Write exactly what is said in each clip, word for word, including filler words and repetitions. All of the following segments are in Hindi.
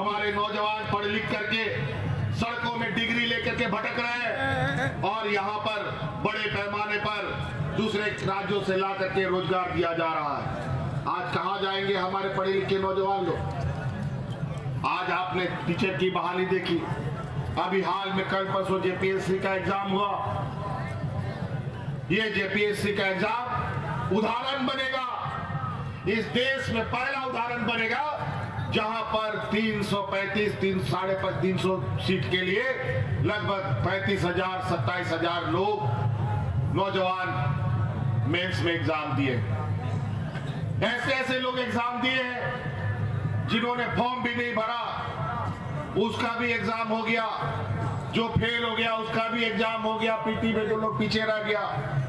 हमारे नौजवान पढ़ लिख करके सड़कों में डिग्री लेकर के भटक रहे हैं और यहाँ पर बड़े पैमाने पर दूसरे राज्यों से ला करके रोजगार दिया जा रहा है। आज कहाँ जाएंगे हमारे पढ़े लिखे नौजवान लोग? आज आपने टीचर की बहाली देखी, अभी हाल में कल परसों जेपीएससी का एग्जाम हुआ। ये जेपीएससी का एग्जाम उदाहरण बनेगा, इस देश में पहला उदाहरण बनेगा जहां पर तीन सौ पैंतीस तीन साढ़े तीन सौ सीट के लिए लगभग पैंतीस हजार सत्ताईस हजार लोग नौजवान मेंस में एग्जाम दिए। ऐसे ऐसे लोग एग्जाम दिए हैं जिन्होंने फॉर्म भी नहीं भरा, उसका भी एग्जाम हो गया। जो फेल हो गया उसका भी एग्जाम हो गया। पीटी में जो लोग पीछे रह गया।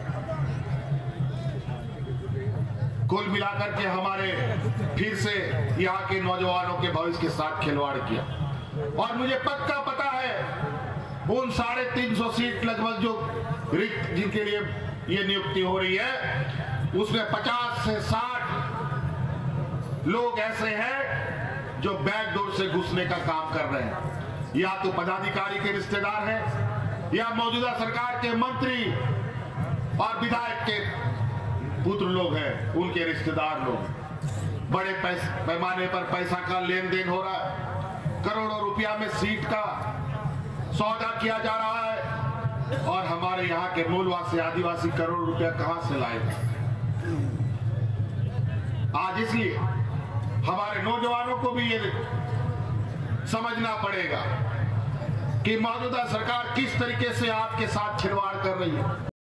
कुल मिलाकर के हमारे फिर से यहाँ के नौजवानों के भविष्य के साथ खिलवाड़ किया। और मुझे पक्का पता है उन साढ़े तीन सौ सीट लगभग जो रिक्त जिनके लिए ये नियुक्ति हो रही है, उसमें पचास से साठ लोग ऐसे हैं जो बैकडोर से घुसने का काम कर रहे हैं। या तो पदाधिकारी के रिश्तेदार हैं या मौजूदा सरकार के मंत्री और विधायक के पुत्र लोग हैं, उनके रिश्तेदार लोग। बड़े पैमाने पर पैसा का लेन देन हो रहा है, करोड़ों रुपया में सीट का सौदा किया जा रहा है और हमारे यहाँ के मूलवासी आदिवासी करोड़ रुपया कहां से लाएंगे? आज इसलिए हमारे नौजवानों को भी ये समझना पड़ेगा कि मौजूदा सरकार किस तरीके से आपके साथ खिलवाड़ कर रही है।